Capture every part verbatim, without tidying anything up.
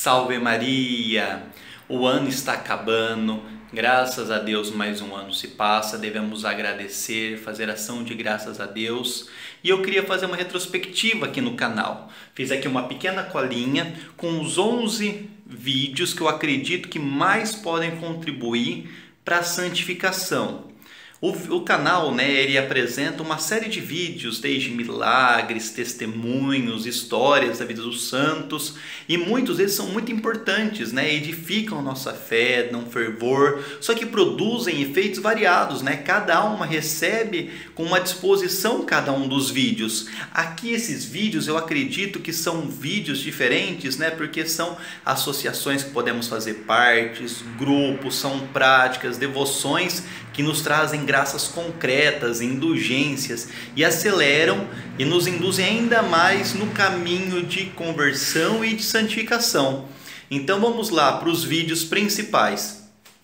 Salve Maria! O ano está acabando, graças a Deus mais um ano se passa, devemos agradecer, fazer ação de graças a Deus. E eu queria fazer uma retrospectiva aqui no canal. Fiz aqui uma pequena colinha com os onze vídeos que eu acredito que mais podem contribuir para a santificação. O, o canal, né, ele apresenta uma série de vídeos, desde milagres, testemunhos, histórias da vida dos santos, e muitos deles são muito importantes, né, edificam a nossa fé, dão fervor, só que produzem efeitos variados, né, cada uma recebe com uma disposição cada um dos vídeos. Aqui esses vídeos eu acredito que são vídeos diferentes, né, porque são associações que podemos fazer partes, grupos, são práticas, devoções que nos trazem graças concretas, indulgências e aceleram e nos induzem ainda mais no caminho de conversão e de santificação. Então vamos lá para os vídeos principais.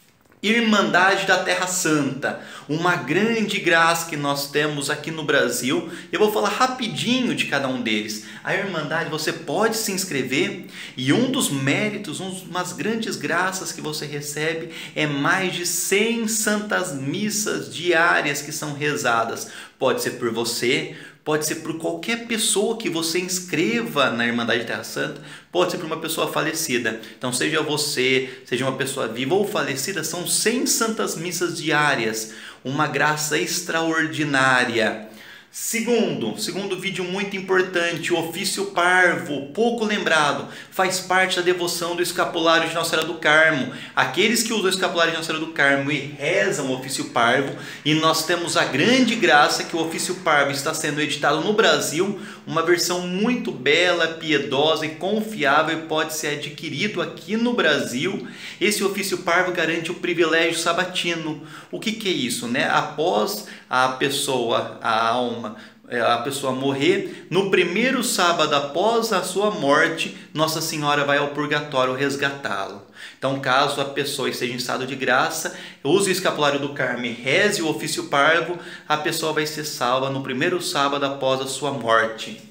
Irmandade da Terra Santa, uma grande graça que nós temos aqui no Brasil. Eu vou falar rapidinho de cada um deles. A Irmandade, você pode se inscrever e um dos méritos, umas grandes graças que você recebe é mais de cem santas missas diárias que são rezadas. Pode ser por você, pode ser por qualquer pessoa que você inscreva na Irmandade Terra Santa, pode ser por uma pessoa falecida. Então seja você, seja uma pessoa viva ou falecida, são cem santas missas diárias, uma graça extraordinária. Segundo, segundo vídeo muito importante, o ofício parvo, pouco lembrado, faz parte da devoção do escapulário de Nossa Senhora do Carmo. Aqueles que usam o escapulário de Nossa Senhora do Carmo e rezam o ofício parvo, e nós temos a grande graça que o ofício parvo está sendo editado no Brasil, uma versão muito bela, piedosa e confiável, e pode ser adquirido aqui no Brasil. Esse ofício parvo garante o privilégio sabatino. O que, que é isso, né? Após a pessoa, a alma, a pessoa morrer, no primeiro sábado após a sua morte, Nossa Senhora vai ao purgatório resgatá-lo. Então, caso a pessoa esteja em estado de graça, use o escapulário do Carmo e reze o ofício parvo, a pessoa vai ser salva no primeiro sábado após a sua morte.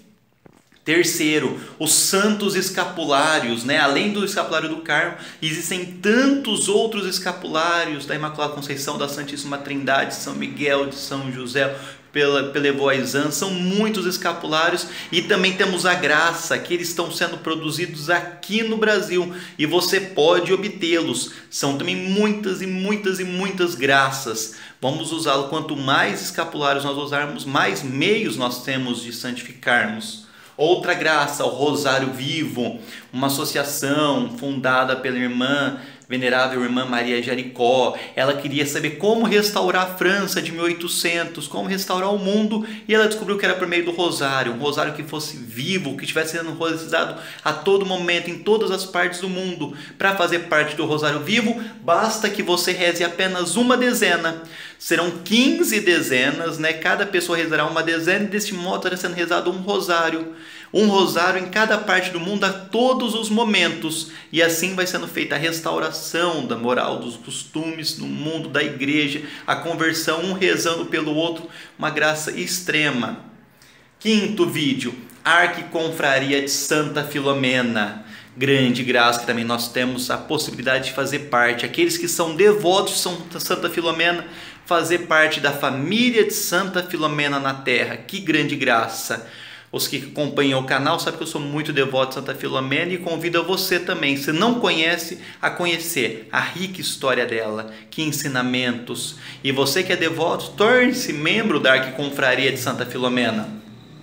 Terceiro, os santos escapulários, né? Além do escapulário do Carmo, existem tantos outros escapulários da Imaculada Conceição, da Santíssima Trindade, de São Miguel, de São José, pela Pelevoisan, são muitos escapulários, e também temos a graça, que eles estão sendo produzidos aqui no Brasil, e você pode obtê-los. São também muitas e muitas e muitas graças. Vamos usá-lo. Quanto mais escapulários nós usarmos, mais meios nós temos de santificarmos. Outra graça, o Rosário Vivo, uma associação fundada pela irmã, venerável irmã Maria Jericó. Ela queria saber como restaurar a França de mil e oitocentos, como restaurar o mundo, e ela descobriu que era por meio do rosário, um rosário que fosse vivo, que estivesse sendo rezado a todo momento, em todas as partes do mundo. Para fazer parte do Rosário Vivo, basta que você reze apenas uma dezena. Serão quinze dezenas, né? Cada pessoa rezará uma dezena, e deste modo estará sendo rezado um rosário. Um rosário em cada parte do mundo a todos os momentos. E assim vai sendo feita a restauração da moral, dos costumes no mundo, da igreja, a conversão, um rezando pelo outro, uma graça extrema. Quinto vídeo, Arquiconfraria de Santa Filomena. Grande graça que também nós temos a possibilidade de fazer parte. Aqueles que são devotos de Santa Filomena, fazer parte da família de Santa Filomena na terra. Que grande graça! Os que acompanham o canal sabem que eu sou muito devoto de Santa Filomena, e convido a você também, se não conhece, a conhecer a rica história dela, que ensinamentos. E você que é devoto, torne-se membro da Arquiconfraria de Santa Filomena.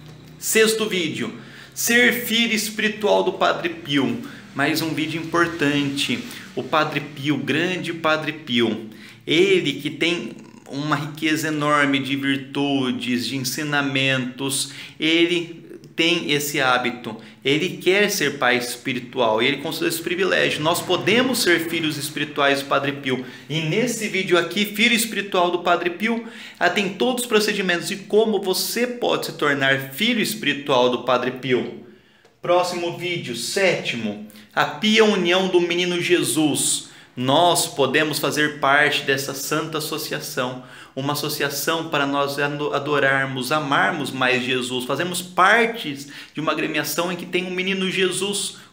Sexto vídeo, ser filho espiritual do Padre Pio. Mais um vídeo importante. O Padre Pio, grande Padre Pio, ele que tem uma riqueza enorme de virtudes, de ensinamentos, ele tem esse hábito, ele quer ser pai espiritual, ele concedeu esse privilégio. Nós podemos ser filhos espirituais do Padre Pio, e nesse vídeo aqui, filho espiritual do Padre Pio, tem todos os procedimentos de como você pode se tornar filho espiritual do Padre Pio. Próximo vídeo, sétimo, a pia união do menino Jesus. Nós podemos fazer parte dessa santa associação, uma associação para nós adorarmos, amarmos mais Jesus. Fazemos parte de uma agremiação em que tem um menino Jesus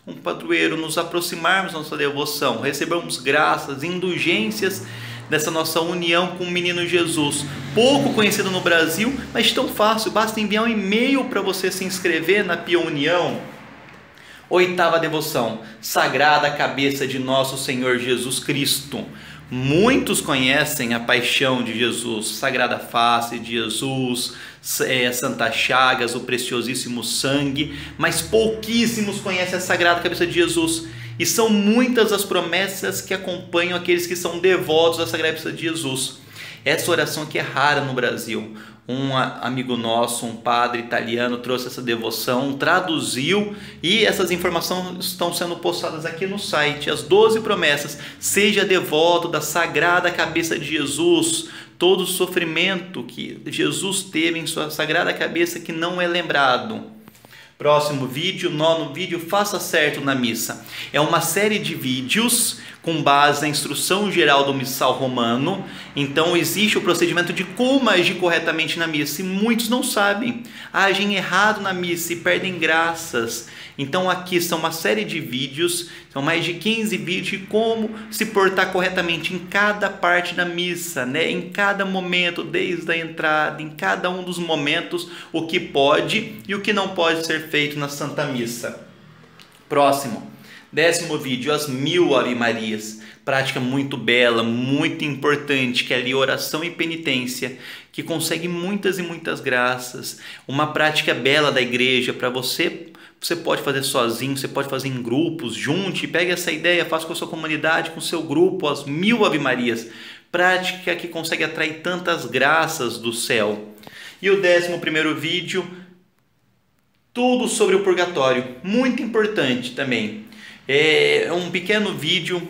um padroeiro, nos aproximarmos da nossa devoção, recebamos graças, indulgências dessa nossa união com o menino Jesus, pouco conhecido no Brasil, mas tão fácil, basta enviar um e-mail para você se inscrever na Pia União. Oitava devoção, Sagrada Cabeça de Nosso Senhor Jesus Cristo. Muitos conhecem a paixão de Jesus, Sagrada Face de Jesus, é, Santa Chagas, o preciosíssimo sangue, mas pouquíssimos conhecem a Sagrada Cabeça de Jesus. E são muitas as promessas que acompanham aqueles que são devotos à Sagrada Cabeça de Jesus. Essa oração aqui é rara no Brasil. Um amigo nosso, um padre italiano, trouxe essa devoção, traduziu, e essas informações estão sendo postadas aqui no site. As doze promessas: seja devoto da Sagrada Cabeça de Jesus. Todo o sofrimento que Jesus teve em sua Sagrada Cabeça que não é lembrado. Próximo vídeo, nono vídeo, faça certo na missa. É uma série de vídeos com base na instrução geral do missal romano. Então existe o procedimento de como agir corretamente na missa, e muitos não sabem, agem errado na missa e perdem graças. Então aqui são uma série de vídeos, são mais de quinze vídeos de como se portar corretamente em cada parte da missa, né? Em cada momento, desde a entrada, em cada um dos momentos, o que pode e o que não pode ser feito na Santa Missa. Próximo, décimo vídeo, as mil Ave Marias. Prática muito bela, muito importante, que é ali oração e penitência, que consegue muitas e muitas graças. Uma prática bela da igreja para você. Você pode fazer sozinho, você pode fazer em grupos, junte, pegue essa ideia, faça com a sua comunidade, com o seu grupo, as mil Ave Marias. Prática que consegue atrair tantas graças do céu. E o décimo primeiro vídeo, tudo sobre o purgatório, muito importante também. É um pequeno vídeo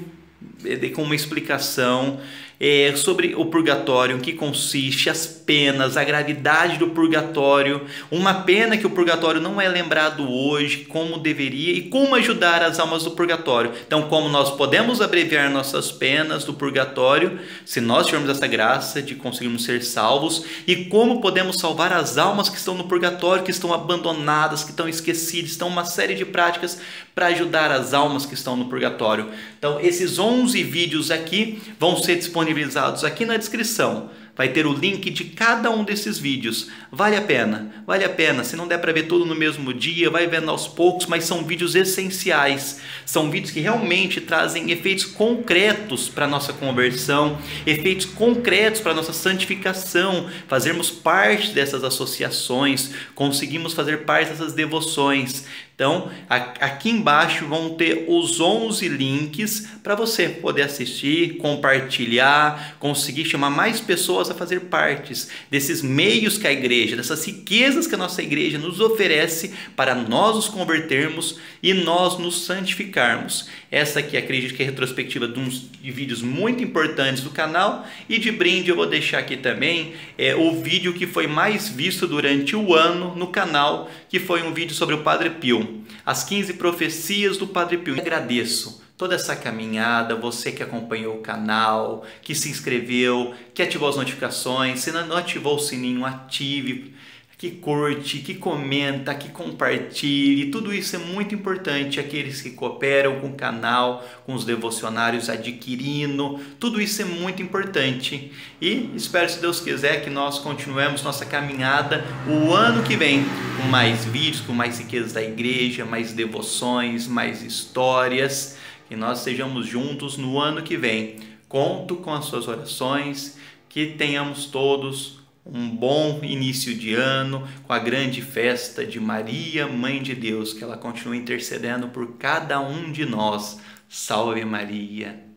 com uma explicação é, sobre o purgatório, em que consiste, as penas, a gravidade do purgatório, uma pena que o purgatório não é lembrado hoje como deveria, e como ajudar as almas do purgatório. Então, como nós podemos abreviar nossas penas do purgatório, se nós tivermos essa graça de conseguirmos ser salvos, e como podemos salvar as almas que estão no purgatório, que estão abandonadas, que estão esquecidas. Então, uma série de práticas para ajudar as almas que estão no purgatório. Então, esses onze vídeos aqui vão ser disponibilizados aqui na descrição. Vai ter o link de cada um desses vídeos. Vale a pena, vale a pena. Se não der para ver tudo no mesmo dia, vai vendo aos poucos, mas são vídeos essenciais. São vídeos que realmente trazem efeitos concretos para a nossa conversão, efeitos concretos para a nossa santificação, fazermos parte dessas associações, conseguimos fazer parte dessas devoções. Então, aqui embaixo vão ter os onze links para você poder assistir, compartilhar, conseguir chamar mais pessoas a fazer partes desses meios que a igreja, dessas riquezas que a nossa igreja nos oferece para nós nos convertermos e nós nos santificarmos. Essa aqui, acredito que é a retrospectiva de uns de vídeos muito importantes do canal, e de brinde eu vou deixar aqui também é, o vídeo que foi mais visto durante o ano no canal, que foi um vídeo sobre o Padre Pio. As quinze profecias do Padre Pio. Eu agradeço toda essa caminhada, você que acompanhou o canal, que se inscreveu, que ativou as notificações. Se não ativou o sininho, ative, que curte, que comenta, que compartilhe. Tudo isso é muito importante. Aqueles que cooperam com o canal, com os devocionários adquirindo, tudo isso é muito importante. E espero, se Deus quiser, que nós continuemos nossa caminhada o ano que vem, com mais vídeos, com mais riquezas da igreja, mais devoções, mais histórias. Que nós estejamos juntos no ano que vem. Conto com as suas orações, que tenhamos todos um bom início de ano, com a grande festa de Maria, Mãe de Deus, que ela continue intercedendo por cada um de nós. Salve Maria!